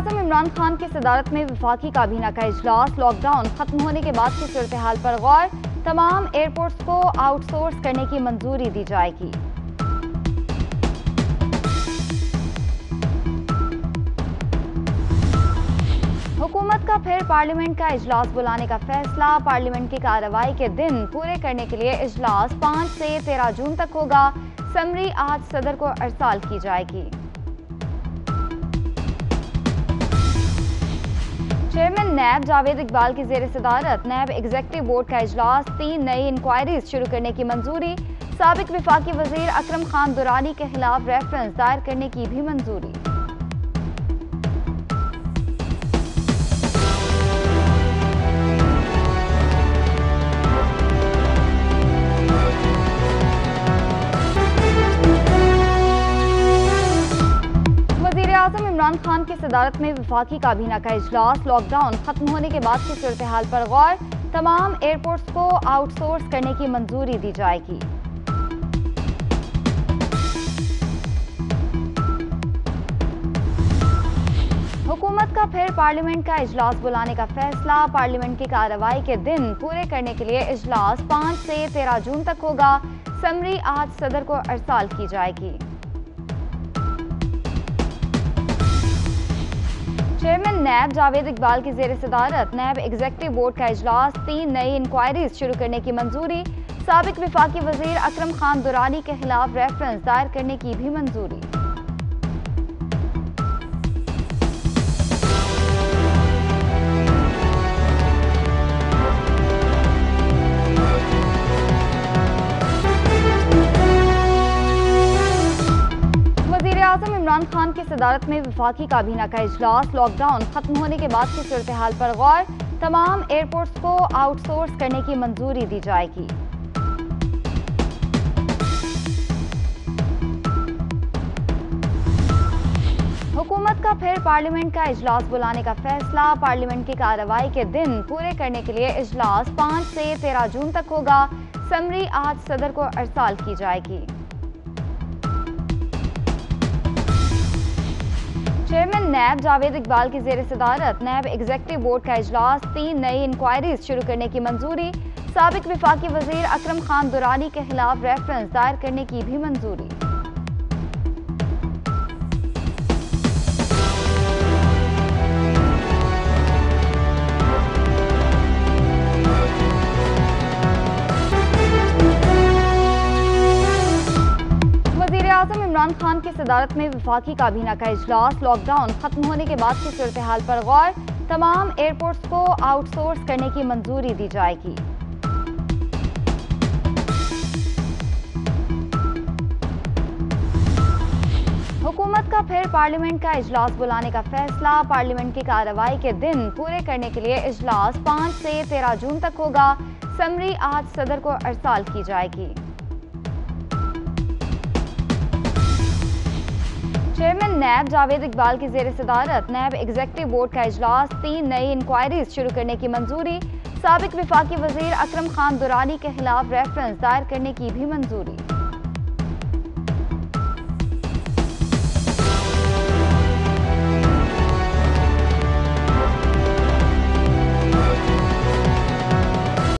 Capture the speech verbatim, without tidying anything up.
वज़ीर-ए-आज़म इमरान खान की सदारत में वफाकी काबीना का इजलास। लॉकडाउन खत्म होने के बाद की सूरत हाल पर गौर। तमाम एयरपोर्ट्स को आउटसोर्स करने की मंजूरी दी जाएगी। हुकूमत का फिर पार्लियामेंट का इजलास बुलाने का फैसला। पार्लियामेंट की कार्रवाई के दिन पूरे करने के लिए इजलास पाँच से तेरह जून तक होगा। समरी आज सदर को अरसाल की जाएगी। चेयरमैन नैब जावेद इकबाल की जेर सदारत नैब एग्जीक्यूटिव बोर्ड का इजलास। तीन नई इंक्वायरीज शुरू करने की मंजूरी। साबिक विफाकी वजीर अकरम खान दुरानी के खिलाफ रेफरेंस दायर करने की भी मंजूरी। वज़ीर-ए-आज़म इमरान खान की सदारत में वफाकी काबीना का इजलास। लॉकडाउन खत्म होने के बाद की सूरत हाल पर गौर। तमाम एयरपोर्ट्स को आउटसोर्स करने की मंजूरी दी जाएगी। हुकूमत का फिर पार्लियामेंट का इजलास बुलाने का फैसला। पार्लियामेंट की कार्रवाई के दिन पूरे करने के लिए इजलास पाँच से तेरह जून तक होगा। समरी आज सदर को अरसाल की जाएगी। चेयरमैन नैब जावेद इकबाल की जेर सदारत नैब एग्जीक्यूटिव बोर्ड का इजलास। तीन नई इंक्वायरीज शुरू करने की मंजूरी। साबिक विफाकी वजीर अकरम खान दुरानी के खिलाफ रेफरेंस दायर करने की भी मंजूरी। वज़ीर-ए-आज़म इमरान खान की सदारत में वफाकी काबीना का इजलास। लॉकडाउन खत्म होने के बाद की सूरत हाल पर गौर। तमाम एयरपोर्ट्स को आउटसोर्स करने की मंजूरी दी जाएगी। हुकूमत का फिर पार्लियामेंट का इजलास बुलाने का फैसला। पार्लियामेंट की कार्रवाई के दिन पूरे करने के लिए इजलास पाँच से तेरह जून तक होगा। समरी आज सदर को अरसाल की जाएगी। चेयरमैन नैब जावेद इकबाल की जेर सदारत नैब एग्जीक्यूटिव बोर्ड का इजलास। तीन नई इंक्वायरीज शुरू करने की मंजूरी। साबिक विफाकी वजीर अकरम खान दुरानी के खिलाफ रेफरेंस दायर करने की भी मंजूरी। वज़ीर-ए-आज़म इमरान खान की सदारत में वफाकी काबीना का इजलास। लॉकडाउन खत्म होने के बाद की सूरत हाल पर गौर। तमाम एयरपोर्ट्स को आउटसोर्स करने की मंजूरी दी जाएगी। हुकूमत का फिर पार्लियामेंट का इजलास बुलाने का फैसला। पार्लियामेंट की कार्रवाई के दिन पूरे करने के लिए इजलास पाँच से तेरह जून तक होगा। समरी आज सदर को अरसाल की जाएगी। चेयरमैन नैब जावेद इकबाल की जेर सदारत नैब एग्जीक्यूटिव बोर्ड का इजलास। तीन नई इंक्वायरीज शुरू करने की मंजूरी। साबिक विफाकी वजीर अकरम खान दुरानी के खिलाफ रेफरेंस दायर करने की भी मंजूरी।